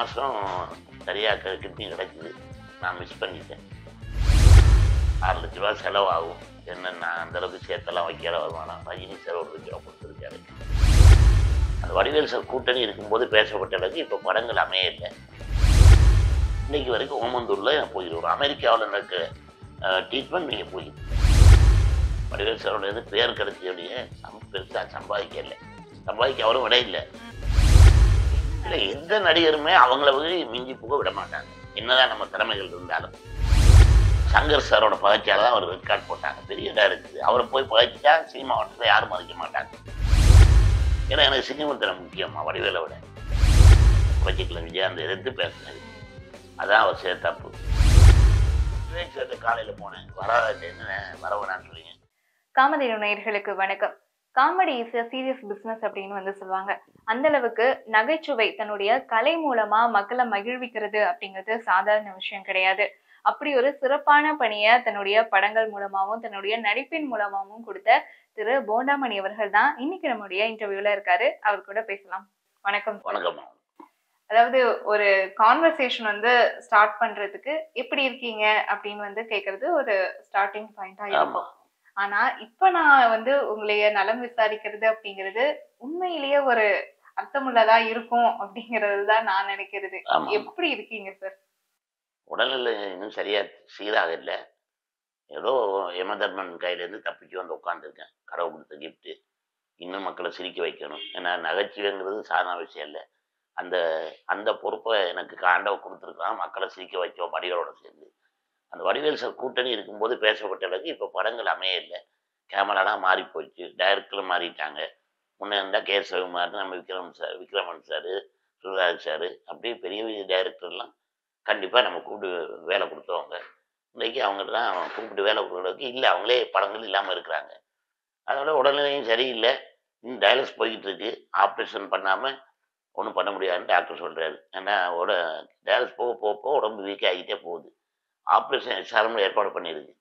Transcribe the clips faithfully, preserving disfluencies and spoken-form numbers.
மாதம் சரியாக கிட்னி கிடைக்குது. நான் மிஸ் பண்ணிட்டேன். ஆறு லட்ச ரூபா செலவாகும். என்ன நான் அந்தளவுக்கு சேர்த்தெல்லாம் வைக்கிற வருமானம் ரஜினி சார் ஒரு லட்ச ரூபா கொடுத்துருக்காரு. அந்த வடிவேல் சார் கூட்டணி இருக்கும்போது பேசப்பட்ட அளவுக்கு இப்போ படங்கள் அமையலை. இன்னைக்கு வரைக்கும் ஓமந்தூரில் போயிடுவோம். அமெரிக்காவில் நடக்க ட்ரீட்மெண்ட் நீங்கள் போயிடும். வடிவேல் சாரோட இது பேர் கிடைச்சோடைய சம் பெருசாக சம்பாதிக்கல. சம்பாதிக்க அவரும் விட இல்லை. இல்லை, எந்த நடிகருமே அவங்கள போய் மிஞ்சி போக விட மாட்டாங்க, என்னதான் நம்ம திறமைகள் இருந்தாலும். சங்கர் சாரோட பகச்சியால் தான் அவர் ரெக்கார்ட் போட்டாங்க. பெரிய டைரக்டர், அவரை போய் பகச்சா சினிமா வட்டத்தில் யாரும் மதிக்க மாட்டாங்க. ஏன்னா எனக்கு சினிமா திறமை முக்கியமா வடிவேலை விட. புரட்சிக்கல விஜயாந்த் எதிர்த்து பேசினது அதான் அவர் செய்த தப்பு. விவேக் சேர்த்து காலையில் போனேன், வராத என்ன வரவேணான்னு சொல்லிங்க. காமெடி நேயர்களுக்கு வணக்கம். Comedy is a serious business அப்படின்னு வந்து சொல்லுவாங்க. அந்த அளவுக்கு நகைச்சுவை தன்னுடைய கலை மூலமா மக்களை மகிழ்விக்கிறது அப்படிங்கிறது சாதாரண விஷயம் கிடையாது. அப்படி ஒரு சிறப்பான பணியை தன்னுடைய படங்கள் மூலமாகவும் தன்னுடைய நடிப்பின் மூலமாகவும் கொடுத்த திரு போண்டாமணி அவர்கள் தான் இன்னைக்கு நம்முடைய இன்டர்வியூல இருக்காரு. அவர் கூட பேசலாம். வணக்கம். வணக்கம். அதாவது ஒரு கான்வர்சேஷன் வந்து ஸ்டார்ட் பண்றதுக்கு எப்படி இருக்கீங்க அப்படின்னு வந்து கேட்கறது ஒரு ஸ்டார்டிங் பாயிண்டா இருக்கும். ஆனா இப்ப நான் வந்து உங்களைய நலம் விசாரிக்கிறது அப்படிங்கிறது உண்மையிலேயே ஒரு அர்த்தமுள்ளதா இருக்கும் அப்படிங்கிறது தான் நான் நினைக்கிறது. எப்படி இருக்கீங்க சார்? உடல்நிலை இன்னும் சரியா சீராக இல்லை. ஏதோ யமதர்மன் கையிலேருந்து தப்பிச்சு வந்து உட்காந்துருக்கேன். கடவுள் கொடுத்த கிஃப்ட்டு. இன்னும் மக்களை சிரிக்க வைக்கணும். ஏன்னா நகைச்சுவைங்கிறது சாதாரண விஷயம் இல்லை. அந்த அந்த பொறுப்பை எனக்கு ஆண்டவன் கொடுத்துருக்கான். மக்களை சிரிக்க வைச்சோம் வடிவேலோட சேர்ந்து. அந்த வடிவேல் சார் கூட்டணி இருக்கும்போது பேசப்பட்ட அளவுக்கு இப்போ படங்கள் அமையலை. கேமராலாம் மாறி போச்சு, டைரக்டரும் மாறிட்டாங்க. முன்னே இருந்தால் கே சிவகுமார், நம்ம Vikram sir, Vikraman sir, Suraraj sir, அப்படியே பெரிய பெரிய டைரக்டர்லாம் கண்டிப்பாக நம்ம கூப்பிட்டு வேலை கொடுத்தவங்க. இன்றைக்கி அவங்கெல்லாம் கூப்பிட்டு வேலை கொடுக்குறதுக்கு இல்லை, அவங்களே படங்கள் இல்லாமல் இருக்கிறாங்க. அதோட உடல்நிலையும் சரியில்லை. இன்னும் டயாலிசிஸ் போய்கிட்டு இருக்கு. ஆப்ரேஷன் பண்ணாமல் ஒன்றும் பண்ண முடியாதுன்னு டாக்டர் சொல்கிறாரு. ஏன்னா உட டயாலிசிஸ் போக போக போக உடம்பு வீக் ஆகிட்டே போகுது. ஆப்ரேஷன் எஸ்ஆர்எம்ல ஏற்பாடு பண்ணியிருக்கு.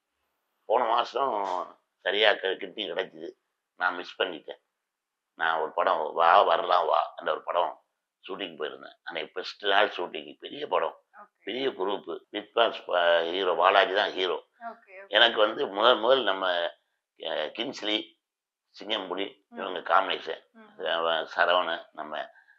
போன மாதம் சரியாக கிட்னி கிடைச்சிது. நான் மிஸ் பண்ணிட்டேன். நான் ஒரு படம் வா வரலாம் வா அந்த ஒரு படம் ஷூட்டிங் போயிருந்தேன். அன்னைக்கு ஃபஸ்ட்டு நாள் ஷூட்டிங். பெரிய படம், பெரிய group. Bigg Boss hero Balaji தான் ஹீரோ. எனக்கு வந்து முதல் முதல் நம்ம கிங்ஸ்லி, சிங்கம்புலி இவங்க காம்பினேஷன். சரவணன், நம்ம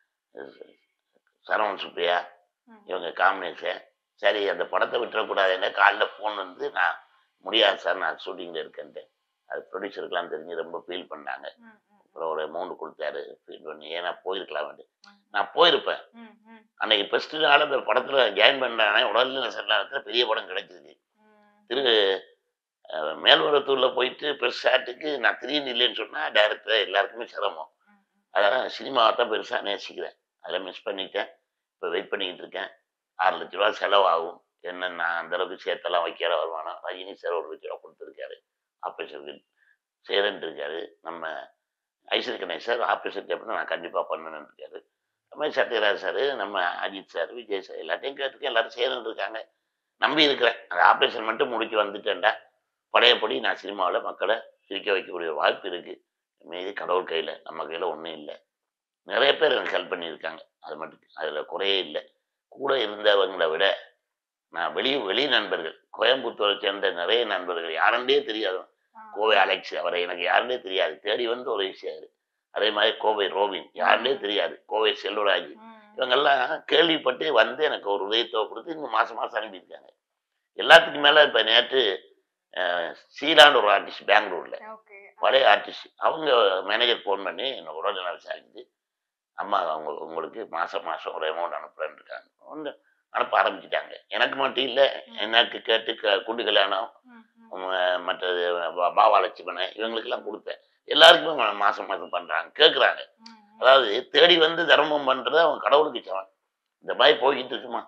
சரவணன் சுப்பையா இவங்க காம்பினேஷன். சரி, அந்த படத்தை விட்டுறக்கூடாதுன்னு காலைல ஃபோன் வந்து நான் முடியாது சார், நான் ஷூட்டிங்கில் இருக்கேன்ட்டு. அது ப்ரொடியூசருக்கெலாம் தெரிஞ்சு ரொம்ப ஃபீல் பண்ணாங்க. அப்புறம் ஒரு அமௌண்ட் கொடுத்தாரு, ஃபீல் பண்ணி ஏன்னா போயிருக்கலாம்ட்டு. நான் போயிருப்பேன். அன்னைக்கு ஃபஸ்ட்டு நாள் அந்த படத்தில் ஜாயின் பண்ணானே உடல்நிலை சரியில்லாத பெரிய படம் கிடைச்சிருக்கு. திரு மேல்வரத்தூரில் போயிட்டு பெருசாட்டுக்கு நான் திடீர்னு இல்லைன்னு சொன்னால் டைரக்டர் எல்லாருக்குமே சிரமம். அதெல்லாம் சினிமாவை தான் பெருசாக நேசிக்கிறேன். அதில் மிஸ் பண்ணிட்டேன். இப்போ வெயிட் பண்ணிக்கிட்டு இருக்கேன். ஆறு லட்ச ரூபா செலவாகும். என்ன நான் அந்தளவுக்கு சேர்த்தெல்லாம் வைக்கிற வருமானம் ரஜினி சார் ஒரு லட்ச ரூபா கொடுத்துருக்காரு. ஆப்ரேஷனுக்கு சேரன் இருக்காரு. நம்ம ஐஸ்வரி கணேஷ் சார் ஆப்ரேஷன் கேட்பேன் நான் கண்டிப்பாக பண்ணணுன்னு இருக்காரு. நம்ம சத்யராஜ் சார், நம்ம அஜித் சார், விஜய் சார் எல்லாத்தையும் கேட்டுருக்கேன். எல்லோரும் சேரன் இருக்காங்க. நம்பி இருக்கிறேன். அந்த ஆப்ரேஷன் மட்டும் முடிச்சு வந்துட்டேன்டா பழையபடி நான் சினிமாவில் மக்களை சிரிக்க வைக்கக்கூடிய வாய்ப்பு இருக்குது. மீது கடவுள் கையில், நம்ம கையில் ஒன்றும் இல்லை. நிறைய பேர் எனக்கு ஹெல்ப் பண்ணியிருக்காங்க. அது மட்டும் அதில் குறையே இல்லை. கூட இருந்தவங்களை விட நான் வெளி வெளி நண்பர்கள், கோயம்புத்தூரை சேர்ந்த நிறைய நண்பர்கள், யாருண்டே தெரியாது. கோவை அலெக்ஸ், அவரை எனக்கு யாருண்டே தெரியாது, தேடி வந்து ஒரு விஷயம். அதே மாதிரி கோவை ரோபின், யாருண்டே தெரியாது. கோவை செல்வராஜ், இவங்கெல்லாம் கேள்விப்பட்டு வந்து எனக்கு ஒரு உதயத்தொகை கொடுத்து இந்த மாதம் மாதம் அனுப்பியிருக்காங்க. எல்லாத்துக்கும் மேலே இப்போ நேற்று சீலான்னு ஒரு ஆர்டிஸ்ட் பெங்களூரில், பழைய ஆர்டிஸ்ட், அவங்க மேனேஜர் ஃபோன் பண்ணி என்னை உடல்நல விசாரிச்சு அம்மா அவங்க உங்களுக்கு மாதம் மாதம் ஒரு அமௌண்ட் அனுப்புகிறேன்னு இருக்காங்க. ஒன்று அனுப்ப ஆரம்பிச்சிட்டாங்க. எனக்கு மட்டும் இல்லை, எனக்கு கேட்டு க குண்டு கல்யாணம், மற்றது பாபாலட்சுமணன் இவங்களுக்கெல்லாம் கொடுப்பேன். எல்லாருக்குமே மாதம் மாதம் பண்ணுறாங்க, கேட்குறாங்க. அதாவது தேடி வந்து தர்மம் பண்ணுறது அவங்க கடவுளுக்கு சமம். இந்த மாதிரி போய்கிட்டு இருக்குமா?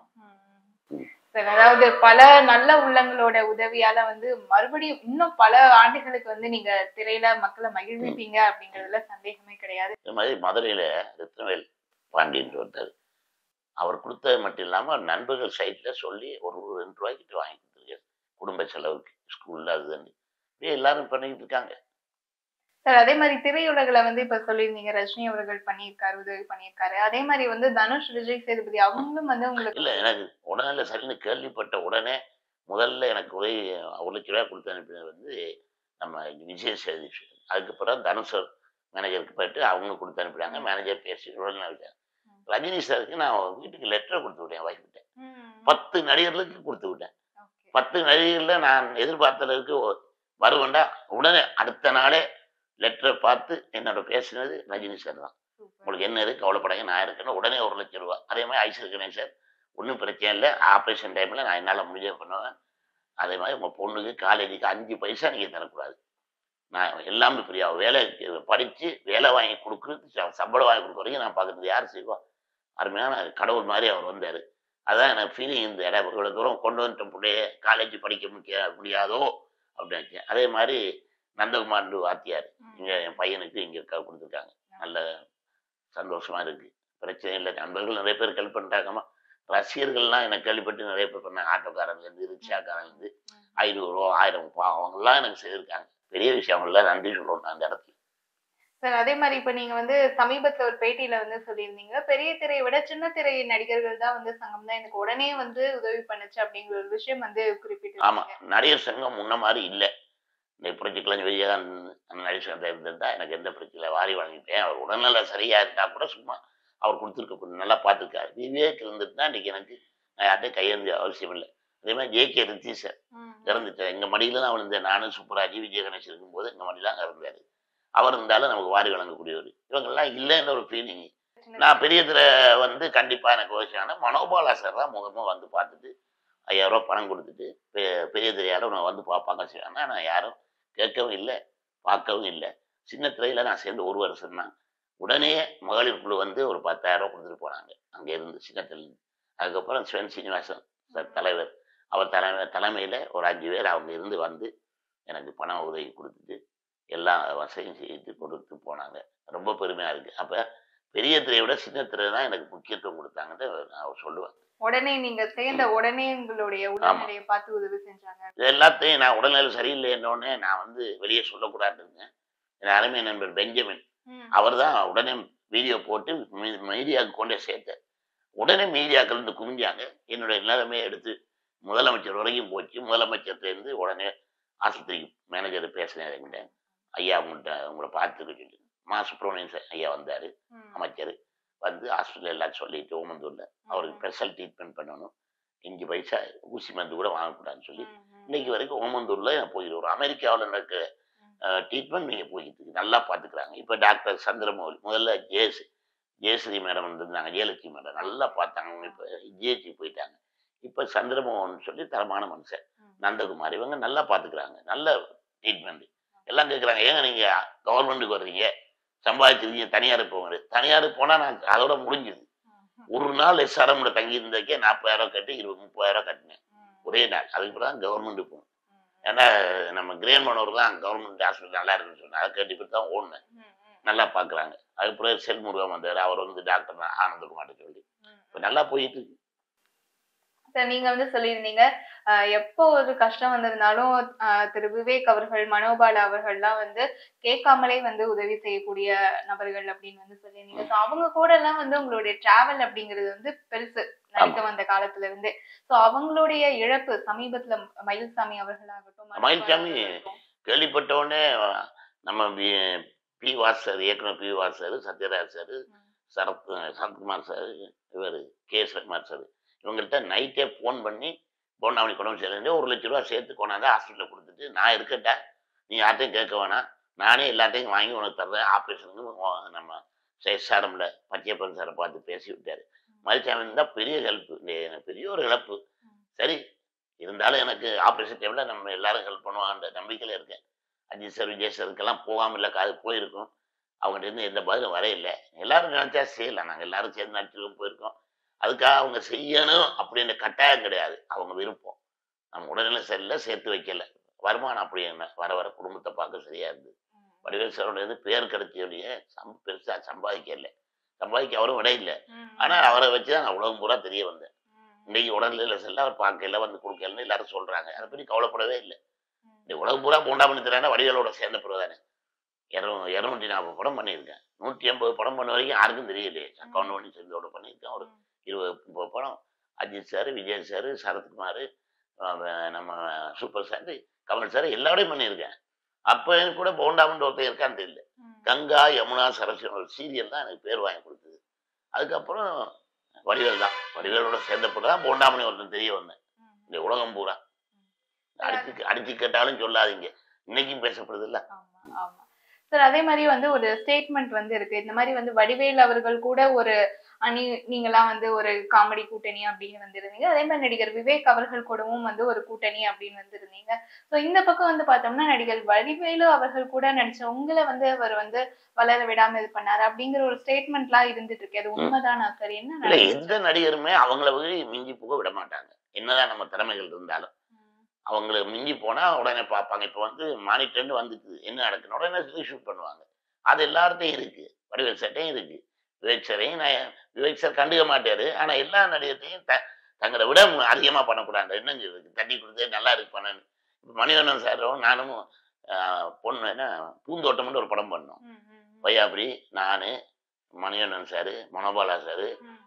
அதாவது பல நல்ல உள்ளங்களோட உதவியால வந்து மறுபடியும் இன்னும் பல ஆண்டுகளுக்கு வந்து நீங்க திரையில மக்களை மகிழ்விப்பீங்க அப்படிங்கிறதுல சந்தேகமே கிடையாது. இந்த மாதிரி மதுரையில ரத்னவேல் பாண்டியன் ஒருத்தர், அவர் கொடுத்தது மட்டும் இல்லாமல் நண்பர்கள் சைட்ல சொல்லி ஒரு ரெண்டு ரூபாய்க்கிட்ட வாங்கி கொடுத்துருக்காரு குடும்ப செலவுக்கு, ஸ்கூல்ல அது தண்ணி. இப்படியே எல்லாரும் பண்ணிக்கிட்டு இருக்காங்க. சார் அதே மாதிரி திரையுலகில வந்து இப்ப சொல்லியிருந்தீங்க ரஜினி அவர்கள் பண்ணியிருக்காரு, உதவி பண்ணியிருக்காரு. அதே மாதிரி வந்து தனுஷ், விஜய் சேதுபதி அவங்களும் வந்து உங்களுக்கு இல்ல எனக்கு உடல்நல சரின்னு கேள்விப்பட்ட உடனே முதல்ல எனக்கு உதவி ஒரு லட்ச ரூபாய் குடுத்து அனுப்பினது வந்து நம்ம விஜய் சேதுபதி. அதுக்கு பிறகு தனுஷ் மேனேஜருக்கு போயிட்டு அவங்க குடுத்து அனுப்பினாங்க. ம். மேனேஜர் பேசி உடனே விட்டேன். ம். ரஜினி சாருக்கு நான் வீட்டுக்கு லெட்டர் குடுத்து விட்டேன் வைஃப்ட்ட. ம். பத்து நடிகர்களுக்கு குடுத்து விட்டேன். ஓகே. பத்து நடிகர்கள்ல நான் எதிர்பார்த்த அளவுக்கு ஒ வருவேன்டா, உடனே அடுத்த நாளே லெட்டர பார்த்து என்னோட பேசினது ரஜினி சார் தான். சூப்பர். உங்களுக்கு என்ன இருக்கு கவலைப்படாதீங்க நான் இருக்கேன்னு உடனே ஒரு லட்சம் ரூபாய். அதே மாதிரி ஐஸ்வர்யா கணேசன் ஒண்ணும் பிரச்சனை இல்ல. ஆப்பரேஷன் டைம்ல நான் என்னால முடிஞ்சத பண்ணுவேன். அதே மாதிரி உங்க பொண்ணுக்கு காலேஜுக்கு ஐந்து பைசா நீங்க தரக்கூடாது. நான் எல்லாமே ஃப்ரீயா வேலைக்கு படிச்சு வேலை வாங்கி குடுக்குறது ச சம்பளம் வாங்கி குடுக்குற வரைக்கும் நான் பார்க்குறது யார் செய்வா? அருமையான கடவுள் மாரி அவர் வந்தாரு. அதான் எனக்கு ஃபீலிங் இந்த இடம் இவ்வளோ தூரம் கொண்டு வந்துட்டோம் புள்ளைய காலேஜ் படிக்க முடியா முடியாதோ அப்படின்னு நினைச்சேன். அதே மாரி நந்தகுமார்னு வாத்தியார் இங்க ம். என் பையனுக்கு இங்க க குடுத்துருக்காங்க. நல்ல சந்தோஷமா இருக்கு. பிரச்சனை இல்ல. நண்பர்கள் நெறைய பேர் ஹெல்ப் பண்ணிட்டாங்கம்மா. ரசிகர்கள்லாம் எனக்கு கேள்விப்பட்டு நெறைய பேர் பண்ணாங்க. ஆட்டோக்காரன்லேருந்து, ரிக்ஷாக்காரன்லேருந்து ம். ஐநூறு ரூபா, ஆயிரம் அவங்கலாம் எனக்கு செய்திருக்காங்க. பெரிய விஷயம் அவங்கலாம் நன்றி சொல்லணும் நான் அந்த இடத்துல. சார் அதே மாரி இப்ப நீங்க வந்து சமீபத்துல ஒரு பேட்டியில வந்து சொல்லியிருந்தீங்க. பெரிய திரைய விட சின்ன திரை நடிகர்கள் தான் வந்து சங்கம் தான் எனக்கு உடனே வந்து உதவி பண்ணுச்சு அப்படிங்கிற ஒரு விஷயம் வந்து ஆமா. குறிப்பிட்டிருந்தீங்க. நடிகர் சங்கம் முன்ன மாரி இல்ல. இந்த புரட்சி கலைஞர் விஜயகாந்த் அந்த நடிகர் சங்கத்துல இருந்திருந்தா எனக்கு எந்த பிரச்சனை இல்ல. வாரி வழங்கிப்பேன். அவர் உடல்நலம் சரியா இருந்தா கூட சும்மா அவர் குடுத்துருக்க நல்லா பார்த்துருக்காரு. விவேக் இருந்திருந்தா இன்னைக்கு எனக்கு நான் யார்ட்டயும் கையேந்த அவசியம் இல்ல. அதே மாரி ஜே.கே. ரித்தீஷர் ம். இறந்துட்டார். எங்க மடியில தான் விழுந்தேன். நானும் சுப்புராஜ், விஜய கணேசன் இருக்கும்போது எங்க மடியில தான் இறந்தாரு. அவர் இருந்தாலும் நமக்கு வாரி வழங்கக்கூடியவர். இவங்கெல்லாம் இல்லைன்ற ஒரு ஃபீலிங். சின்ன நான் திரை. பெரிய திரை வந்து கண்டிப்பா எனக்கு அவசியம். மனோபாலா சார் தான் முகமா வந்து பார்த்துட்டு ரூ. ஐயாயிரம் பணம் குடுத்துட்டு, பெ பெரிய திரையால உன்ன வந்து பார்ப்பாங்க செய்வாங்க. நான் யாரும் கேட்கவும் இல்ல, பார்க்கவும் இல்ல. சின்ன திரையில நான் சேர்ந்து ஒரு வருஷம் தான். உடனே மகளிர் குழு வந்து ஒரு பத்தாயிரம் குடுத்துட்டு போனாங்க. அங்க இருந்து சின்ன திரையில. அதுக்கப்புறம் சிவன் சீனிவாசன் சார் ம். தலைவர். அவர் தலைமை தலைமையில ஒரு ஐந்து பேர் அவங்க இருந்து வந்து எனக்கு பண உதவி குடுத்துட்டு, எல்லா வசதியும் செய்து கொடுத்து போனாங்க. ரொம்ப பெருமையா இருக்கு. அப்ப பெரிய திரைய விட சின்ன திரை தான் எனக்கு முக்கியத்துவம் குடுத்தாங்கன்னு நான் சொல்லுவேன். உடனே நீங்க சேர்ந்த உடனே உங்களுடைய ஆமா. உடல்நிலைய பார்த்து உதவி செஞ்சாங்க. இது எல்லாத்தையும் நான் உடல்நிலை சரியில்லைன்னோனே நான் வந்து வெளிய சொல்லக்கூடாதுன்னு இருந்தேன். என் அருமை நண்பர் பெஞ்சமின். ம். அவர் தான் உடனே வீடியோ போட்டு மீ மீடியாவுக்கு கொண்டே சேர்த்தார். உடனே மீடியாக்கள் வந்து குமிஞ்சாங்க. என்னுடைய நிலைமைய எடுத்து முதலமைச்சர் வரைக்கும் போச்சு. முதலமைச்சர்ட்டருந்து உடனே ஆஸ்பத்திரிக்கு மேனேஜர் பேசினாரு என்கிட்ட. ஐயா உங்கள்ட்ட உங்கள பார்த்துக்க சொல்லி. மா சுப்பிரமணியன் சார் ஐயா வந்தாரு. ம். அமைச்சர். வந்து ஹாஸ்பிட்டல்ல எல்லாம் சொல்லிட்டு ஓமந்தூர்ல அவருக்கு ம். ஸ்பெஷல் ட்ரீட்மெண்ட் பண்ணணும். ஐந்து பைசா ஊசி மருந்து கூட வாங்கக்கூடாதுன்னு சொல்லி, ம். ம். இன்னைக்கு வரைக்கும் ஓமந்தூர்ல போயிட்டு வரோம். அமெரிக்காவுல நடக்கிற அ ட்ரீட்மெண்ட் நீங்க போயிட்டு இருக்கு. நல்லா பார்த்துக்கிறாங்க. இப்ப டாக்டர் சந்திரமௌலி முதல்ல ஜெயஸ்ரீ ஜெயஸ்ரீ மேடம் இருந்திருந்தாங்க. ஜெயலட்சுமி மேடம் நல்லா பார்த்தாங்க. அவங்க இப்ப ஜிஹெச்சுக்கு போயிட்டாங்க. இப்ப சந்திரமோகன் சொல்லி தரமான மனுஷன். ம். நந்தகுமார் இவங்க நல்லா பார்த்துக்கிறாங்க. நல்ல ட்ரீட்மெண்ட். எல்லாம் கேட்குறாங்க, ஏங்க நீங்க கவர்மெண்ட்டுக்கு வர்றீங்க? சம்பாதிச்சிருக்கீங்க தனியாருக்கு போங்க. தனியாருக்கு போனா நான் அதோட முடிஞ்சுது. ம். ஒரு நாள் எஸ்ஆர்எம்ல தங்கி இருந்ததுக்கே நாற்பதாயிரம் கட்டி இருபது முப்பதாயிரம் கட்டினேன். ம். ஒரே நாள். அதுக்கு பிறகு தான் கவர்மெண்ட்டுக்கு போனேன். ம். ஏன்னா நம்ம கிரேன் மனோர் தான் கவர்மெண்ட் ஹாஸ்பிட்டல் நல்லா இருக்குன்னு சொன்னாங்க. அதை கேட்டுட்டு தான் ஓடுனேன். ம். ம். நல்லா பார்க்குறாங்க. அதுக்கு பிறகு செல்முருகன் வந்தாரு. அவர் வந்து டாக்டர் ஆனந்தகுமார்ட்ட சொல்லி. ம். இப்ப நல்லா போயிட்டு இருக்கு. சார் நீங்க வந்து சொல்லியிருந்தீங்க, அ எப்போ ஒரு கஷ்டம் வந்திருந்தாலும் அ திரு விவேக் அவர்கள், மனோபாலா அவர்கள்லாம் வந்து கேட்காமலே வந்து உதவி செய்யக்கூடிய நபர்கள் அப்படின்னு வந்து சொல்லியிருந்தீங்க. ஸோ அவங்க கூடலாம் வந்து உங்களுடைய டிராவல் அப்படிங்கிறது வந்து பெருசு. நடிக்க ஆமா. வந்த காலத்துல இருந்தே. ஸோ அவங்களுடைய இழப்பு சமீபத்துல மயில்சாமி அவர்களாகட்டும், மனோபாலா மயில்சாமி அவர்களாகட்டும். கேள்விப்பட்ட உடனே நம்ம வி பி. வாஸ் சார், இயக்குனர் P. Vas sir, Sathyaraj sir, ம். சரத் சரத்குமார் சார், இவரு கே. சுகுமார் சார் இவங்கள்ட்ட நைட்டே ஃபோன் பண்ணி, "பொன்னாமணிக்கு உடம்பு சரியில்லைன்னு ஒரு லட்சம் ரூபாய் சேர்த்து கொண்டாந்து ஹாஸ்பிட்டல்ல குடுத்துட்டு, நான் இருக்கேன்டா. நீ யார்ட்டயும் கேட்க வேணாம். நானே எல்லாத்தையும் வாங்கி உனக்கு தர்றேன். ஆப்ரேஷனுக்கு ஒ நம்ம எஸ்ஆர்எம்ல பச்சையப்பன் சார பார்த்து பேசி விட்டாரு. மயில்சாமி இருந்தா பெரிய ஹெல்ப். எனக்கு பெரிய ஒரு இழப்பு. ம். சரி, இருந்தாலும் எனக்கு ஆப்ரேஷன் டைம்ல நம்ம எல்லாரும் ஹெல்ப் பண்ணுவாங்கன்ற நம்பிக்கையில இருக்கேன். அஜித் சார், விஜய் சாருக்கெல்லாம் போகாம இல்ல. அது போயிருக்கும். அவங்கட்ட இருந்து எந்த பதிலும் வர இல்ல. எல்லாரும் நினைச்சா செய்யலாம். நாங்க எல்லாரும் சேர்ந்து நடிச்சிருக்கோம், போயிருக்கோம். அதுக்காக அவங்க செய்யணும் அப்படின்னு கட்டாயம் கிடையாது. அவங்க விருப்பம். நம்ம உடல்நிலை சரியில்ல, சேர்த்து வைக்கல. வருமானம் அப்படி என்ன வர வர குடும்பத்தை பார்க்க சரியா இருந்தது. ம். வடிவேல் சாரோட இது பேர் கிடைச்சோடைய சம் பெருசா சம்பாதிக்கல. சம்பாதிக்க அவரும் விட இல்ல. ம். ஆனா அவரை வச்சு தான் நான் உலகம் பூரா தெரிய வந்தேன். ம். இன்னைக்கு உடல்நிலையில சரியில்ல, அவர் பார்க்கல, வந்து குடுக்கலன்னு எல்லாரும் சொல்றாங்க. அதை பத்தி கவலைப்படவே இல்ல. ம். இந்த உலகம் பூரா பூண்டாமணி தரானா வடிவேலோட சேர்ந்த பிறகு தானே. இரு இரநூத்தி நாற்பது படம் பண்ணியிருக்கேன். நூற்றி ஐம்பது படம் பண்ண வரைக்கும் யாருக்கும் தெரியலையே. கவுண்ட் பண்ணி செஞ்சோட பண்ணியிருக்கேன். ஒரு இருபது முப்பது படம். அஜித் சார், விஜய் சார், சரத்குமார், நம்ம சூப்பர் ஸ்டார், கமல் சார் எல்லாரோடையும் பண்ணியிருக்கேன். அப்போ கூட போண்டாமன் ஒருத்தர் இருக்கான்னு தெரியல. கங்கா, யமுனா, சரஸ்வதி ஒரு சீரியல் தான் எனக்கு பேர் வாங்கி கொடுத்தது. அதுக்கப்புறம் வடிவேல் தான். வடிவேலோட சேர்ந்தப்போ தான் போண்டாமணி ஒருத்தன் தெரிய வந்தேன். இந்த உலகம் பூரா அடிச்சு அடிச்சு கேட்டாலும் சொல்லாதீங்க, இன்னைக்கும் பேசப்படுது இல்ல. சார் அதே மாதிரி வந்து ஒரு ஸ்டேட்மெண்ட் வந்து இருக்கு. இந்த மாதிரி வந்து வடிவேல் அவர்கள் கூட ஒரு அணி, நீங்களாம் வந்து ஒரு காமெடி கூட்டணி அப்படின்னு வந்திருந்தீங்க. அதே மாதிரி நடிகர் விவேக் அவர்கள் கூடவும் வந்து ஒரு கூட்டணி அப்படின்னு வந்திருந்தீங்க. ஸோ இந்த பக்கம் வந்து பார்த்தோம்னா நடிகர் வடிவேலு அவர்கள் கூட நடிச்ச உங்களை வந்து அவர் வந்து வளர விடாம இது பண்ணாரு அப்படிங்கிற ஒரு ஸ்டேட்மெண்ட்லாம் இருந்துட்டு இருக்கு. அது உண்மைதானா சார்? என்ன எந்த நடிகருமே அவங்கள மிஞ்சி போக விட மாட்டாங்க, என்னதான் நம்ம திறமைகள் இருந்தாலும். அவங்களுக்கு மிஞ்சி போனா உடனே பார்ப்பாங்க. இப்போ வந்து மானிட்டர்னு வந்துச்சு, என்ன நடக்குன்னு உடனே ஷூட் பண்ணுவாங்க. அது எல்லார்ட்டையும் இருக்கு. வடிவேல் சட்டையும் இருக்கு, விவேக் சாரையும் நான் விவேக் சார் கண்டுக்க மாட்டாரு. ஆனா எல்லா நடிகத்தையும் த தங்களை விட அதிகமா பண்ணக்கூடாது. என்னங்க இருக்கு, தட்டி கொடுத்து நல்லா இருக்கு பண்ணு. இப்போ மணிவண்ணன் சாரும் நானும் பொண்ணு என்ன பூந்தோட்டம்னு ஒரு படம் பண்ணோம். வையாபுரி, நான், மணிவண்ணன் சாரு, மனோபாலா சாரு,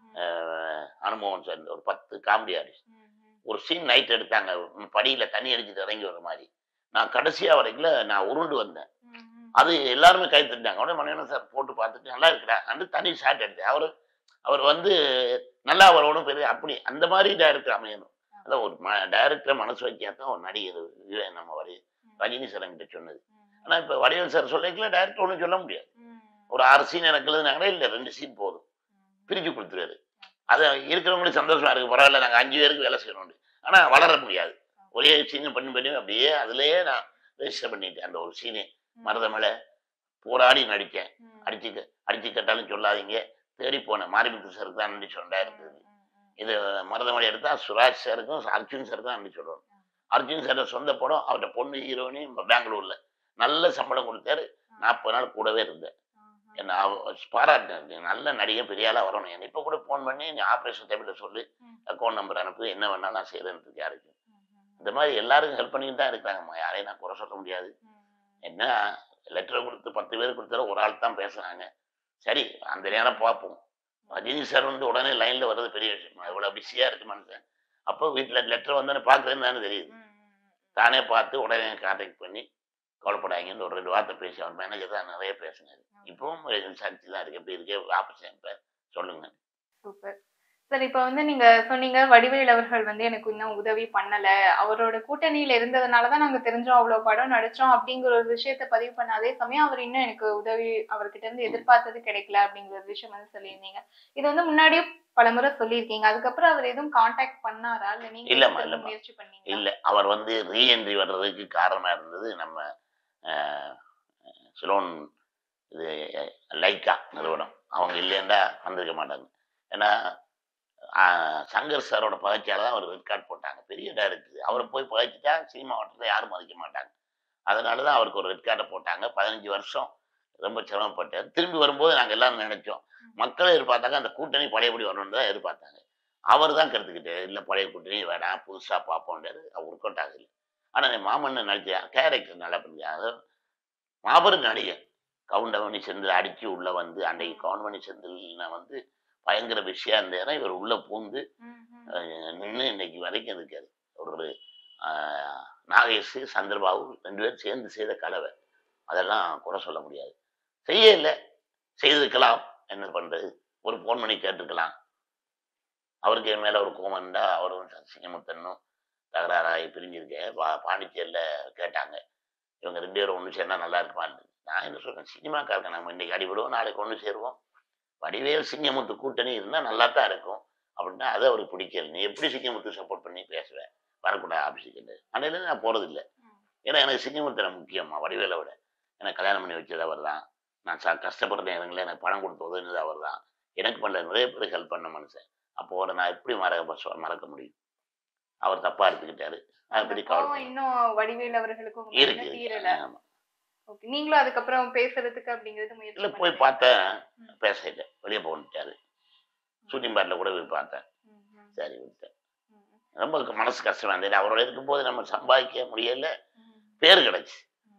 அனுமோகன் சார், ஒரு பத்து காமெடி ஆர்டிஸ்ட். ஒரு சீன் நைட் எடுத்தாங்க, படியில தண்ணி அடிச்சுட்டு இறங்கி வர மாதிரி. நான் கடைசியா வரைக்கும் நான் உருண்டு வந்தேன். அது எல்லாருமே கை தட்டாங்க. உடனே மணிவண்ணன் சார் போட்டு பார்த்துட்டு நல்லா இருக்குடா அந்த தனி ஷாட் எடுத்தேன். அவர் அவர் வந்து நல்லா வரணும் பெரிய அப்படி அந்த மாதிரி டைரக்டர் அமையணும். அதான் ஒரு ம டைரக்டரை மனசு வைக்காதான் ஒரு நடிகர் நம்ம வரி ரஜினி சார் கிட்ட சொன்னது. ஆனா இப்ப வடிவேல் சார் சொல்லிக்கலாம், டைரக்டர் ஒன்றும் சொல்ல முடியாது. ஒரு ஆறு சீன் எனக்கு எழுதுனாங்களே இல்லை, ரெண்டு சீன் போதும், பிரிச்சு கொடுத்துருவாரு. அது இருக்கிறவங்களுக்கு சந்தோஷமா இருக்கு, பரவாயில்ல நாங்கள் அஞ்சு பேருக்கு வேலை செய்யணும். ஆனா வளர முடியாது. ஒரே சீன் பண்ணி பண்ணி அப்படியே அதுலயே நான் ரெஜிஸ்டர் பண்ணிட்டேன். அந்த ஒரு சீனு மருத மேல போராடி நடித்தேன். அடிச்சு அடிச்சு கேட்டாலும் சொல்லாதீங்க, தேடி போனேன். மாரிமுத்து சாருக்கு தான் நன்றி சொன்னா இருந்தது. இது மருதமலை எடுத்தா சுராஜ் சாருக்கும் அர்ஜுன் சாருக்கு தான் நன்றி சொல்லணும். அர்ஜுன் சார் சொந்த படம், அவர்கிட்ட பொண்ணு ஹீரோயினி பெங்களூர்ல நல்ல சம்பளம் கொடுத்தாரு. நாற்பது நாள் கூடவே இருந்தேன். என்ன பாராட்டினேன், நல்ல நடிகை பெரிய ஆளா வரணும். என்ன இப்ப கூட போன் பண்ணி நீ ஆப்ரேஷன் டேபிள்ல சொல்லி அக்கௌண்ட் நம்பர் அனுப்பு, என்ன வேணாலும் நான் செய்யறேன்னு யாருக்கு. இந்த மாதிரி எல்லாருக்கும் ஹெல்ப் பண்ணிட்டு தான் இருக்கிறாங்கம்மா, யாரையும் நான் குறை சொல்ல முடியாது. என்ன லெட்டர் கொடுத்து பத்து பேர் கொடுத்தாலும் ஒரு ஆள் தான் பேசுறாங்க. சரி அந்த நேரம் பார்ப்போம். ரஜினி சார் வந்து உடனே லைன்ல வர்றது பெரிய விஷயம். இவ்வளவு பிஸியா இருக்கு மனுஷன். அப்போ வீட்டுல லெட்டர் வந்தோன்னு பாக்குறேன்னு தானே தெரியுது. தானே பார்த்து உடனே கான்டாக்ட் பண்ணி கவலைப்படாங்கன்னு ஒரு ரெண்டு வார்த்தை பேசி அவர் மேனேஜர் தான் நிறைய பேசினாரு. இப்பவும் சாட்சி தான் இருக்கு, எப்படி இருக்கு ஆப்போசிட் சொல்லுங்க. Super sir. இப்ப வந்து நீங்க சொன்னீங்க வடிவேல் அவர்கள் வந்து எனக்கு இன்னும் உதவி பண்ணல, அவரோட கூட்டணியில இருந்ததுனாலதான் நாங்க தெரிஞ்சோம், அவ்வளவு படம் நடிச்சோம் அப்படிங்கிற ஒரு விஷயத்த பதிவு பண்ண அதே சமயம் அவர் இன்னும் எனக்கு உதவி அவர்கிட்ட இருந்து எதிர்பார்த்தது கிடைக்கல அப்படிங்கிற ஒரு விஷயம் வந்து சொல்லியிருந்தீங்க. இது வந்து முன்னாடியே பலமுறை சொல்லியிருக்கீங்க. அதுக்கப்புறம் அவர் எதுவும் கான்டாக்ட் பண்ணாரா இல்ல நீங்க இல்லம்மா இல்ல முயற்சி பண்ணீங்க? இல்ல, அவர் வந்து ரீஎன்ட்ரி வர்றதுக்கு காரணமா இருந்தது நம்ம சிலோன் இது லைக்கா நிறுவனம். அவங்க இல்லைன்னா வந்திருக்க மாட்டாங்க. ஏன்னா சங்கர் சாரோட பயிற்சியால தான் அவர் ரெட் கார்டு போட்டாங்க. பெரிய டைரக்டர், அவரை போய் பயிற்சிட்டா சினிமா வட்டத்தில் யாரும் மதிக்க மாட்டாங்க. அதனாலதான் அவருக்கு ஒரு ரெட் கார்டை போட்டாங்க. பதினஞ்சு வருஷம் ரொம்ப சிரமப்பட்டார். திரும்பி வரும்போது நாங்கள் எல்லாரும் நினைச்சோம், மக்கள் எதிர்பார்த்தாங்க அந்த கூட்டணி பழையபடி வரணும்னு தான் எதிர்பார்த்தாங்க. அவர் தான் கருத்துக்கிட்டு இல்லை பழைய கூட்டணி வேணாம் புதுசா பார்ப்போன்றாரு. அவர் ஒர்க் அவுட் ஆகுது. ஆனா மாமன் நடிச்ச கேரக்டர் நல்லா பண்ணி மாபெரும் நடிகர். கவுண்டமணி செந்தில் அடிச்சு உள்ள வந்து அன்றைக்கு கவுண்டமணி செந்தில் வந்து பயங்கர விஷயம் இருந்தேன்னா இவர் உள்ள பூந்து நின்று இன்னைக்கு வரைக்கும் இருக்காரு. ஒரு நாகேஷ் சந்திரபாபு ரெண்டு பேரும் சேர்ந்து செய்த கலவை, அதெல்லாம் குறை சொல்ல முடியாது. செய்ய இல்லை, செய்திருக்கலாம், என்ன பண்றது, ஒரு போன் பண்ணி கேட்டுருக்கலாம். அவருக்கு என் மேல ஒரு கோவம் இருந்தா அவரும் சிங்கமுத்தனும் தகராறாகி பிரிஞ்சிருக்கேன். பா பாண்டிச்சேரியில கேட்டாங்க, இவங்க ரெண்டு பேரும் ஒன்று சேர்ந்தா நல்லா இருக்குமான்னு. நான் என்ன சொல்றேன், சினிமாக்காரங்க நம்ம இன்னைக்கு அடிபடுவோம், நாளைக்கு ஒன்று சேருவோம். வடிவேல் சிங்கமுத்து கூட்டணி இருந்தா நல்லா தான் இருக்கும் அப்படின்னா அது அவருக்கு பிடிக்கல. நீ எப்படி சிங்கமுத்து சப்போர்ட் பண்ணி பேசுவேன், வரக்கூடாது ஆஃபீஸுக்கு. அதனால நான் போறது இல்லை. ஏன்னா எனக்கு சிங்கமுத்து முக்கியமா வடிவேலை விட. எனக்கு கல்யாணம் பண்ணி வச்சது அவர் தான். நான் ச கஷ்டப்படுறேன் இடங்கள எனக்கு பணம் கொடுத்து உதவுனது அவர் தான். எனக்கு பண்ண நிறைய பேருக்கு ஹெல்ப் பண்ண மனுஷன். அப்போ அவரை நான் எப்படி மறக்க மறக்க முடியும்? அவர் தப்பா எடுத்துக்கிட்டாரு. அப்படி கவலை இன்னும் வடிவேல் அவர்களுக்கும் இருக்கு. ஓகே, நீங்களும் அதுக்கப்புறம் பேசுறதுக்கு அப்படிங்கிறது முயற்சி இல்ல போய் பார்த்தேன், பேச இல்லை, வெளியே போட்டாரு. ஷூட்டிங் பார்ட்ல கூட போய் பார்த்தேன், சரி விட்டேன். ரொம்ப மனசு கஷ்டமா இருந்தது. அவரோட இருக்கும்போது நம்ம சம்பாதிக்க முடியல, பேர் கிடைச்சு.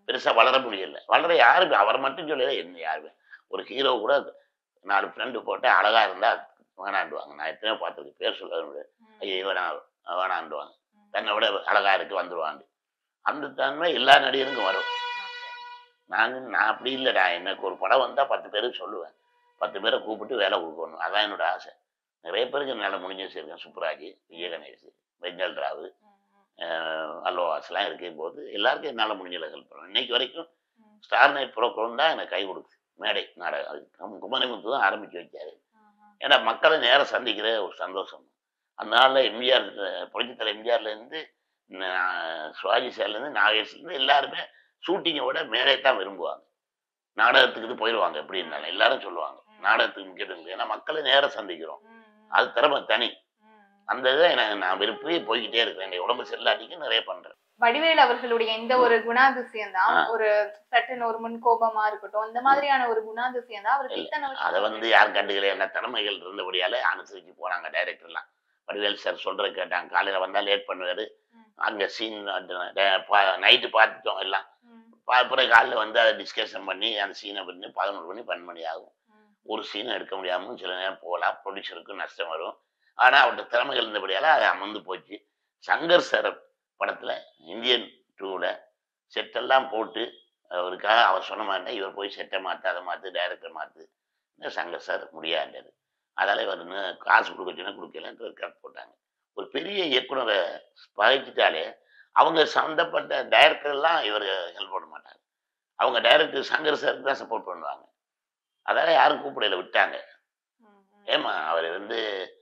பெருசா வளர முடியல. வளர யாருமே அவர் மட்டும் சொல்லல, என்ன யாருமே. ஒரு ஹீரோ கூட நாலு ஃப்ரெண்டு போட்டு அழகா இருந்தா வேணாண்டுவாங்க. நான் எத்தனையோ பார்த்துருக்கேன். பேர் சொல்ல முடியாது. ஐயோ வேணா வேணாண்டுவாங்க. தன்னை விட அழகா இருக்கு வந்துருவாங்க. அந்த தன்மை எல்லா நடிகருக்கும் வரும். நான் நான் அப்படி இல்லடா. எனக்கு ஒரு படம் வந்தா பத்து பேருக்கு சொல்லுவேன். பத்து பேரை கூப்பிட்டு வேலை குடுக்கணும். அதான் என்னோட ஆசை. நிறைய பேருக்கு என்னால முடிஞ்ச வச்சிருக்கேன். சுப்புராஜ், விஜய கணேஷ், வெங்கல் ராவு, அ அல்லோவாஸ்லாம் இருக்கும்போது எல்லாருக்கும் என்னால முடிஞ்சத ஹெல்ப் பண்ணுவேன். இன்னைக்கு வரைக்கும் ஸ்டார் நைட் புரோகிராம் தான் எனக்கு கை கொடுக்குது. மேடை நாடகம். அது குமரிமுத்து தான் ஆரம்பிச்சு வச்சாரு. ஏன்னா மக்களை நேரம் சந்திக்கிற ஒரு சந்தோஷம். அதனால எம்ஜிஆர் புரட்சித் தலைவர் எம்ஜிஆர்லேருந்து சிவாஜி சார்லேருந்து நாகேஷ்லேருந்து எல்லாருமே ஷூட்டிங்கை விட மேடை தான் விரும்புவாங்க. நாடகத்துக்கு போயிடுவாங்க எப்படி இருந்தாலும் எல்லாரும் சொல்லுவாங்க நாடகத்துக்கு முக்கியத்துவம். ஏன்னா மக்களை நேரம் சந்திக்கிறோம். அது திறமை தனி. அந்த இதை எனக்கு நான் விரும்பி போய்கிட்டே இருக்கிறேன். என் உடம்பு செல்லாட்டிக்கு நிறைய பண்றேன். வடிவேல் அவர்களுடைய இந்த ஒரு குணாதிசயம் தான், ஒரு சட்டுன்னு ஒரு முன் கோபமா இருக்கட்டும், இந்த மாதிரியான ஒரு குணாதிசயம் தான் அவருக்கு இத்தனை வருஷம். அதை வந்து யார் கண்டுக்கல. என்ன திறமைகள் இருந்தபடியால அனுசரிச்சு போனாங்க டைரக்டர்லாம். வடிவேல் சார் சொல்றது கேட்டாங்க. காலையில வந்தா லேட் பண்ணுவாரு. அங்க சீன் நைட்டு பார்த்துட்டோம் எல்லாம். அப்புறம் காலையில் வந்து அதை டிஸ்கஷன் பண்ணி அந்த சீனை பண்ணி பதினொரு மணி பன்னெண்டு மணி ஆகும். ஒரு சீனை எடுக்க முடியாமல் சில நேரம் போகலாம். ப்ரொடியூசருக்கும் நஷ்டம் வரும். ஆனால் அவர்கிட்ட திறமைகள் இருந்தபடியால் அது அமர்ந்து போச்சு. சங்கர் சார் படத்தில் இந்தியன் டூவில் செட்டெல்லாம் போட்டு அவருக்காக அவர் சொன்ன மாதிரி இவர் போய் செட்டை மாற்று அதை மாற்று டைரக்டரை மாற்று சங்கர் சார் முடியாண்டாரு. அதனால் இவர் இன்னும் காசு கொடுக்கச்சுன்னா கொடுக்கலன்ட்டு ரெக்கார்ட் போட்டாங்க. ஒரு பெரிய இயக்குனரை பகைச்சிட்டாலே அவங்க சம்மந்தப்பட்ட டைரக்டர்லாம் இவர் ஹெல்ப் பண்ண மாட்டாங்க. அவங்க டைரக்டர் சங்கர் சாருக்கு தான் சப்போர்ட் பண்ணுவாங்க. அதால யாரும் கூப்பிடல விட்டாங்க. ஏமா அவர் வந்து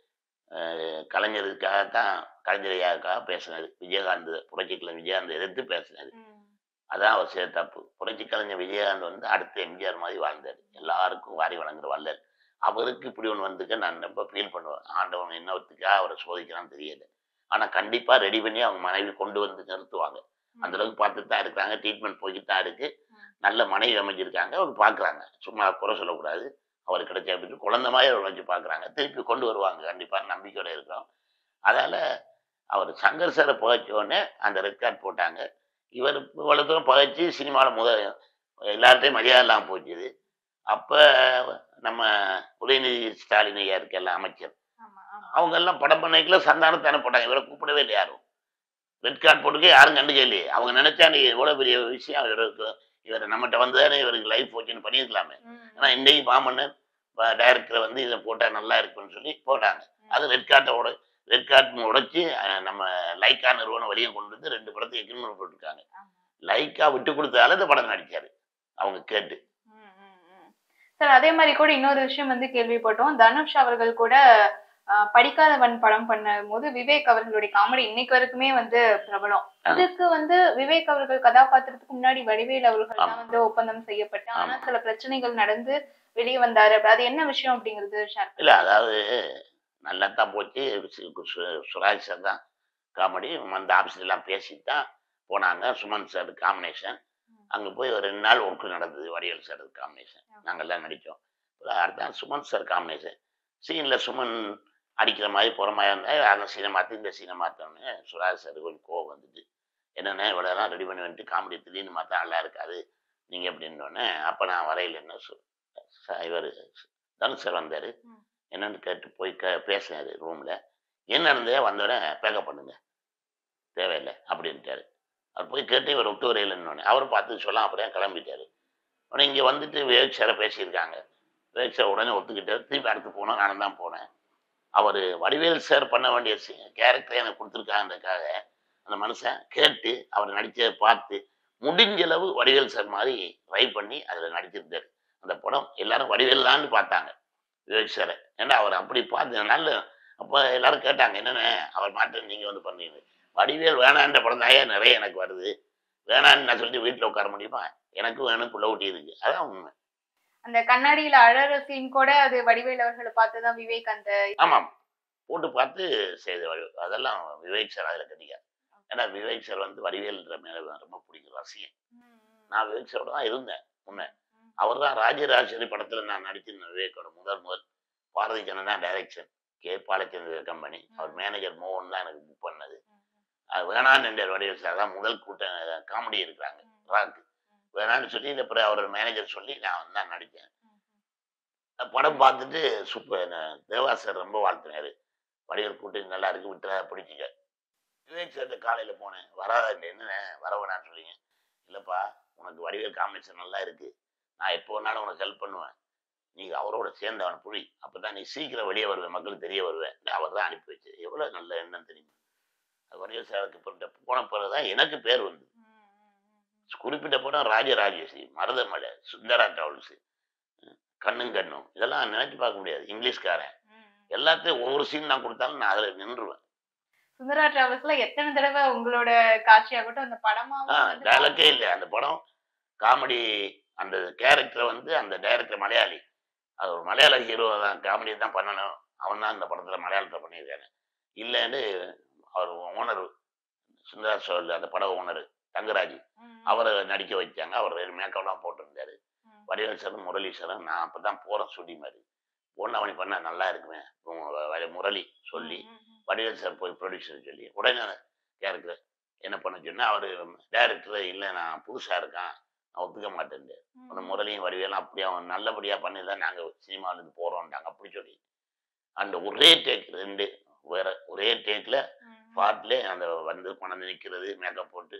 கலைஞருக்காகத்தான் கலைஞரையாக்காக பேசினாரு. விஜயகாந்த் புரட்சி கலைஞர் விஜயகாந்த் எதிர்த்து பேசினாரு. அதான் அவர் செய்த தப்பு. புரட்சி கலைஞர் விஜயகாந்த் வந்து அடுத்த எம்ஜிஆர் மாதிரி வாழ்ந்தார். எல்லாருக்கும் வாரி வழங்குற வல்லர். அவருக்கு இப்படி ஒன்று வந்துக்க நான் ரொம்ப ஃபீல் பண்ணுவேன். ஆண்டவன் இன்னொருத்துக்காக அவரை சோதிக்கிறான்னு தெரியல. ஆனா கண்டிப்பா ரெடி பண்ணி அவங்க மனைவி கொண்டு வந்து நிறுத்துவாங்க. அந்த அளவுக்கு பார்த்துட்டு தான் இருக்கிறாங்க. ட்ரீட்மெண்ட் போய்கிட்டு தான் இருக்கு. நல்ல மனைவி அமைஞ்சிருக்காங்க. அவர் பார்க்குறாங்க. சும்மா குறை சொல்லக்கூடாது. அவர் கிடைச்ச அப்படின்னு குழந்தை மாதிரி அவர் வச்சு பார்க்குறாங்க. திருப்பி கொண்டு வருவாங்க கண்டிப்பா நம்பிக்கையோட இருக்கிறோம். அதனால அவர் சங்கர் சாரை புகைச்ச உடனே அந்த ரெக்கார்ட் போட்டாங்க. இவர் இவ்வளவு தூரம் புகைச்சி சினிமாவில் முத எல்லார்ட்டையும் மரியாதை இல்லாமல் போச்சுது. அப்போ நம்ம உதயநிதி ஸ்டாலின் ஐயா இருக்கெல்லாம் அமைச்சர் அவங்க எல்லாம் படம் பண்ணிக்கல சந்தானத்தானே போட்டாங்க. இவரை கூப்பிடவே இல்லை யாரும். ரெட் கார்டு போட்டுக்க யாரும் கண்டுக்க இல்லையே. அவங்க நினைச்சா நீ எவ்வளவு பெரிய விஷயம் இவருக்கு இவர் நம்மகிட்ட வந்துதானே இவருக்கு லைஃப் போச்சுன்னு பண்ணியிருக்கலாமே. ஆனா இன்னைக்கு மாமன்னர் டைரக்டரை வந்து இதை போட்டா நல்லா இருக்குன்னு சொல்லி போட்டாங்க. அது ரெட் கார்டோட ரெட் கார்டு உடைச்சு நம்ம லைக்கா நிறுவனம் வெளியே கொண்டு வந்து ரெண்டு படத்தை எக்ரிமெண்ட் போட்டிருக்காங்க. லைக்கா விட்டு கொடுத்தால இந்த படம் நடிச்சாரு அவங்க கேட்டு. சார் அதே மாதிரி கூட இன்னொரு விஷயம் வந்து கேள்விப்பட்டோம். தனுஷ் அவர்கள் கூட படிக்காதவன் படம் பண்ணும் போது விவேக் அவர்களுடைய காமெடி இன்னைக்கு வரைக்குமே வந்து பிரபலம். இதுக்கு வந்து விவேக் அவர்கள் கதாபாத்திரத்துக்கு முன்னாடி வடிவேல் அவர்கள் தான் வந்து ஒப்பந்தம் செய்யப்பட்டு ஆனா சில பிரச்சனைகள் நடந்து வெளியே வந்தாரு. அது என்ன விஷயம் அப்படிங்கிறது இல்ல. அதாவது நல்லா தான் போச்சு. சுராஜ் சார் தான் காமெடி அந்த ஆபீஸ்ல எல்லாம் பேசிட்டு தான் போனாங்க. சுமன் சார் காம்பினேஷன் அங்க போய் ஒரு ரெண்டு நாள் ஒர்க் நடந்தது. வடிவேல் சார் காம்பினேஷன் நாங்கெல்லாம் நடித்தோம். அடுத்த சுமன் சார் காம்பினேஷன் சீன்ல சுமன் அடிக்கிற மாதிரி போகிற மாதிரி இருந்தால் அந்த சீனை மாற்றி இந்த சீனை மாற்றோன்னு சுராஜ் சார் கொஞ்சம் கோவம் வந்துட்டு என்னென்ன இவ்வளோதான் ரெடி பண்ணி வந்துட்டு காமெடி திடீர்னு மாற்றா நல்லா இருக்காது நீங்கள் எப்படின்னோடனே அப்போ நான் வரையில் என்ன இவர் தனுஷ் சார் வந்தார். என்னென்னு கேட்டு போய் க பேசினார் ரூமில். என்ன இருந்தே வந்தோடனே பேக்கப் பண்ணுங்க தேவையில்லை அப்படின்ட்டாரு. அவர் போய் கேட்டு இவர் விட்டு வரையிலன்னொடனே அவர் பார்த்து சொல்லலாம் அப்படியே கிளம்பிட்டார். உடனே இங்கே வந்துட்டு விவேக் சாரை பேசியிருக்காங்க. விவேக் சார் உடனே ஒத்துக்கிட்டார். திருப்பி அடுத்து போனோம். நானும் தான் போனேன். அவர் வடிவேல் சார் பண்ண வேண்டிய கேரக்டரை எனக்கு கொடுத்துருக்காங்கன்றதுக்காக அந்த மனுஷன் கேட்டு அவர் நடிச்சதை பார்த்து முடிஞ்ச அளவு வடிவேல் சார் மாதிரி ட்ரை பண்ணி அதில் நடிச்சிருந்தார். அந்த படம் எல்லாரும் வடிவேல் தான்னு பார்த்தாங்க விவேக் சாரை. ஏன்னா அவர் அப்படி பார்த்து நல்ல அப்போ எல்லாரும் கேட்டாங்க என்னென்ன அவர் மாற்றம் நீங்கள் வந்து பண்ணீங்க. வடிவேல் வேணான்ற படம் தாயே நிறைய எனக்கு வருது. வேணான்னு நான் சொல்லிட்டு வீட்டில் உட்கார முடியுமா? எனக்கும் வேணும் புள்ள ஊட்டி இருக்கு. அதான் உண்மை. அந்த கண்ணாடியில அழற சீன் கூட அது வடிவேல் அவர்களை பார்த்துதான் விவேக் அந்த ஆமாம் போட்டு பார்த்து செய்த அதெல்லாம் விவேக் சார் அதில் கிடைக்காது. ஏன்னா விவேக் சார் வந்து வடிவேல்ன்ற மேல ரொம்ப பிடிக்கும் ரசிகன். நான் விவேக் சாரோட தான் இருந்தேன் முன்ன. அவர் தான் ராஜராஜேஸ்வரி படத்துல நான் நடிச்சிருந்தேன். விவேக்கோட முதல் முதல் Bharathi Janatha direction K Balachandra company. அவர் மேனேஜர் மோகன் தான் எனக்கு புக் பண்ணது. அது வேணான்னு வடிவேல் சார் தான் முதல் கூட்டம் காமெடி இருக்கிறாங்க ராக்கு. வேணான்னு சொல்லி அப்புறம் அவர் மேனேஜர் சொல்லி நான் வந்து தான் நடித்தேன். படம் பார்த்துட்டு சூப்பர் தேவா சார் ரொம்ப வாழ்த்தினாரு. வடிவேல் கூட்டி நல்லா இருக்கு, விட்டுறா பிடிச்சிக்க. விவேக் சார்கிட்ட காலையில் போனேன். வராதா என்ன வர வேணான்னு சொல்லிங்க. இல்லைப்பா உனக்கு வடிவேல் காம்பினேஷன் நல்லா இருக்கு, நான் எப்போ வேணாலும் உனக்கு ஹெல்ப் பண்ணுவேன், நீ அவரோட சேர்ந்து அவனை புடி, அப்போ தான் நீ சீக்கிரம் வெளியே வருவேன், மக்களுக்கு தெரிய வருவேன். அவர் தான் அனுப்பி வச்சு. எவ்வளோ நல்ல எண்ணம் தெரியுமா. வடிவேல் சாருக்கு போன பிறகு தான் எனக்கு பேர் வந்து குறிப்பிட்ட படம் ராஜராஜேஸ்வரி, மருதமலை, சுந்தரா டிராவல்ஸ், கண்ணும் கண்ணும், இதெல்லாம் நினைச்சு பார்க்க முடியாது. இங்கிலீஷ்காரன் எல்லாத்தையும் ஒவ்வொரு சீன் நான் கொடுத்தாலும் நான் அதில் நின்றுவேன். சுந்தரா டிராவல்ஸ்ல எத்தனை தடவை உங்களோட காட்சியாகட்டும் அந்த படமா டயலாக்கே இல்லை. அந்த படம் காமெடி, அந்த கேரக்டரை வந்து அந்த டைரக்டர் மலையாளி, அது ஒரு மலையாள ஹீரோ தான், காமெடி தான் பண்ணணும், அவன் தான் அந்த படத்தில் மலையாளத்தில் பண்ணியிருக்காங்க. இல்லைன்னு அவர் ஓனர் சுந்தரா சோல் அந்த படம் ஓனர் தங்கராஜ் அவரை நடிக்க வச்சாங்க. அவர் மேக்கப்லாம் போட்டிருந்தாரு. வடிவேல் சாரும் முரளி சாரும் நான் அப்போ தான் போகிறேன் ஷூட்டிங் மாதிரி பொண்ணு அவனி பண்ண நல்லா இருக்குமே முரளி சொல்லி வடிவேல் சார் போய் ப்ரொடியூசர் சொல்லி உடனே கேரக்டர் என்ன பண்ண சொன்னால் அவர் டைரக்டர் இல்லை நான் புதுசாக இருக்கேன் நான் ஒத்துக்க மாட்டேன், அந்த முரளியும் வடிவேலும் அப்படியே அவன் நல்லபடியாக பண்ணி தான் நாங்கள் சினிமாவிலேருந்து போகிறோம்ட்டாங்க அப்படி சொல்லி. அந்த ஒரே டேக் ரெண்டு வேற ஒரே டேக்கில் பாட்டிலே அந்த வந்து கொண்டு நிற்கிறது மேக்கப் போட்டு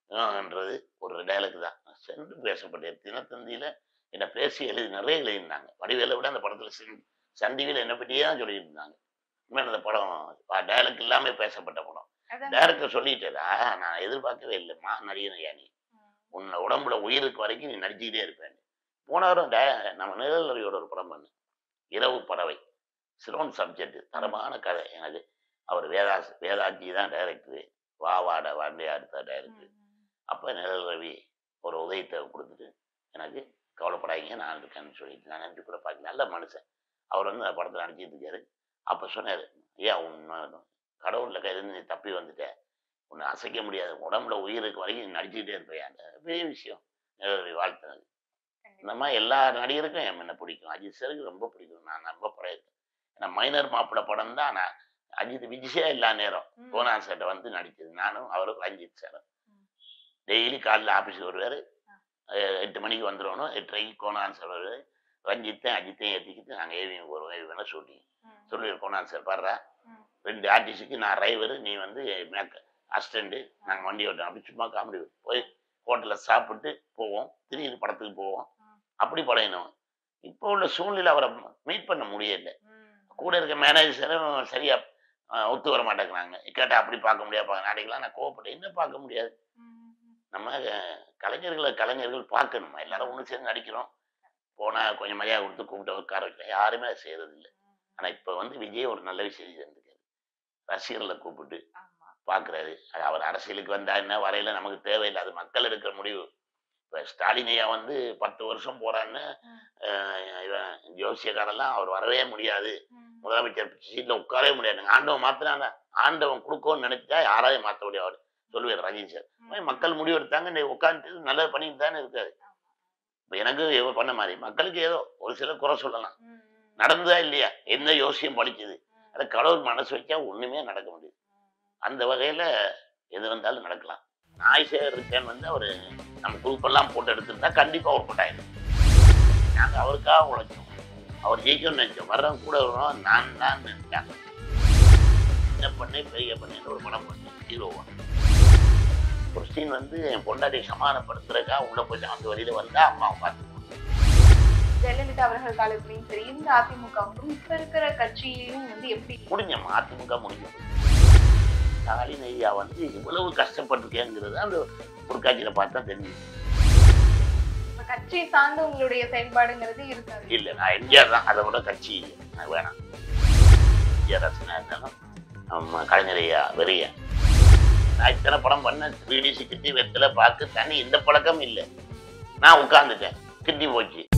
ன்றது ஒரு டைலாக் தான் சென்று பேசப்பட்டேன். தினத்தந்தியில் என்னை பேசி எழுதி நிறைய எழுதியிருந்தாங்க. வடிவேலை விட அந்த படத்தில் சன் டிவியில் என்னை பற்றியே தான் சொல்லிட்டு இருந்தாங்க. உண்மையான அந்த படம் டைலாக் இல்லாமல் பேசப்பட்ட படம். டைரக்டர் சொல்லிட்டேடா நான் எதிர்பார்க்கவே இல்லைம்மா நடிகன் யானி, உன்னை உடம்புல உயிருக்கு வரைக்கும் நீ நடிச்சுக்கிட்டே இருப்பேன். போனவரும் டே நம்ம நிழலறியோட ஒரு படம் பண்ணு இரவு பறவை, சிரோன் சப்ஜெக்ட், தரமான கதை. எனக்கு அவர் வேதாஸ் வேதாஜி தான் டைரக்டரு, வா வாட வாண்டையா எடுத்த டைரக்டர். அப்போ நிழல் ரவி ஒரு உதயத்தை கொடுத்துட்டு எனக்கு கவலைப்படாதீங்க நான் இருக்கேன்னு சொல்லிட்டு நான் நன்றி கூட பார்க்க நல்ல மனுஷன். அவர் வந்து அந்த படத்தில் நடிச்சிட்டு இருக்காரு. அப்போ சொன்னார், ஏன் உன்னை கடவுளில் கையிலேருந்து நீ தப்பி வந்துட்ட, உன்னை அசைக்க முடியாது, உடம்புல உயிருக்கு வரைக்கும் நீ நடிச்சுக்கிட்டே இருப்பேன். அந்த பெரிய விஷயம் நிழல் ரவி வாழ்த்தினது. இந்த மாதிரி எல்லா நடிகருக்கும் என் என்ன பிடிக்கும். அஜித் சாருக்கு ரொம்ப பிடிக்கும். நான் ரொம்ப படையிருக்கேன். ஏன்னா மைனர் மாப்பிள்ளை படம் தான் நான் அஜித் விஜயா எல்லா நேரம் கோனா சார்ட்ட வந்து நடிச்சது. நானும் அவரும் ரஞ்சித் சாரும் டெய்லி காலையில் ஆஃபீஸுக்கு வருவார், எட்டு மணிக்கு வந்துடணும், எட்டரைக்கு கோனான் சார் வருவார். ரஞ்சித்தையும் அஜித்தையும் ஏற்றிக்கிட்டு நாங்கள் ஏவிஎம் வருவோம். ஏவிஎம்னா ஷூட்டிங் சொல்லுவார் கோனான் சார் பாடுறா ரெண்டு ஆர்டிஸ்டுக்கு நான் டிரைவரு, நீ வந்து மேக்க அசிஸ்டண்ட்டு, நாங்கள் வண்டி ஓட்டோம். அப்படி சும்மா காமெடி போய் ஹோட்டலில் சாப்பிட்டு போவோம், திடீர்னு படத்துக்கு போவோம். அப்படி பழையணும். இப்போ உள்ள சூழ்நிலை அவரை மீட் பண்ண முடியல. கூட இருக்க மேனேஜரும் சரியா ஒத்து வர மாட்டேங்கிறாங்க. கேட்டால் அப்படி பார்க்க முடியாது, நாளைக்கெல்லாம் நான் கோவப்பட்டேன். என்ன பார்க்க முடியாது, நம்ம கலைஞர்களை கலைஞர்கள் பார்க்கணும். எல்லாரும் ஒன்று சேர்ந்து நடிக்கிறோம், போனால் கொஞ்சம் மரியாதை கொடுத்து கூப்பிட்டு உட்கார வைக்கலாம், யாருமே அதை செய்கிறது இல்லை. ஆனால் இப்போ வந்து விஜய் ஒரு நல்ல விஷயம் செஞ்சுருக்காரு, ரசிகர்களை கூப்பிட்டு பார்க்குறாரு. அது அவர் அரசியலுக்கு வந்தா என்ன வரையில நமக்கு தேவையில்லை, அது மக்கள் எடுக்கிற முடிவு. இப்போ ஸ்டாலினையா வந்து பத்து வருஷம் போறான்னு இவன் ஜோசியக்காரெல்லாம் அவர் வரவே முடியாது, முதலமைச்சர் சீட்டில் உட்காரவே முடியாது, ஆண்டவன் மாத்தினாங்க, ஆண்டவன் கொடுக்கோன்னு நினைச்சா யாராவது மாற்ற முடியாது சொல்லுவார் ரஜினி சார். மக்கள் முடிவு எடுத்தாங்க, நீ உட்காந்துட்டு நல்லது பண்ணிட்டு தானே இருக்காரு. இப்போ எனக்கு எவ்வளோ பண்ண மாதிரி மக்களுக்கு ஏதோ ஒரு சில குறை சொல்லலாம், நடந்ததா இல்லையா, எந்த யோசியம் பழிக்குது, அதை கடவுள் மனசு வச்சா ஒன்றுமே நடக்க முடியுது. அந்த வகையில் எது வந்தாலும் நடக்கலாம். நாய்சேகர் இருக்கேன்னு வந்து அவர் நம்ம குரூப்பெல்லாம் போட்டு எடுத்துருந்தா கண்டிப்பாக அவர் போட்டாயிடும். நாங்கள் அவருக்காக உழைச்சோம், அவர் ஜெயிக்கணும்னு நினைச்சோம், வர்றவங்க கூட வரோம். நான் தான் நினைச்சாங்க சின்ன பண்ணை பெரிய பண்ணைன்னு ஒரு படம் பண்ணேன் ஹீரோவா. ஒரு சீன் வந்து என் பொண்டாட்டி சமாதானப்படுத்துறதுக்காக உள்ள போய் அந்த வழியில வந்தா அம்மாவை பார்த்துக்கணும். ஜெயலலிதா அவர்கள் காலத்திலையும் சரி, இந்த அதிமுகவும் இப்ப இருக்கிற கட்சியிலையும் வந்து எப்படி முடிஞ்சோம், அதிமுக முடிஞ்சு ஸ்டாலின் ஐயா வந்து இவ்வளவு கஷ்டப்பட்டிருக்கேங்கிறது அந்த ஒரு காட்சியில பார்த்தா தெரிஞ்சு. கட்சி சார்ந்த உங்களுடைய செயல்பாடுங்கிறது இருக்காது. இல்ல நான் எம்ஜிஆர் தான், அதை விட கட்சி இல்லை வேணாம். எம்ஜிஆர் ரசனா இருந்தாலும் நம்ம கலைஞர் ஐயா வெறிய நான் இத்தனை படம் பண்ணேன், த்ரீ டி சிக்கிட்டி வெத்தலை பார்த்து தண்ணி இந்த பழக்கம் இல்லை. நான் உட்காந்துட்டேன், கிட்டி போச்சு,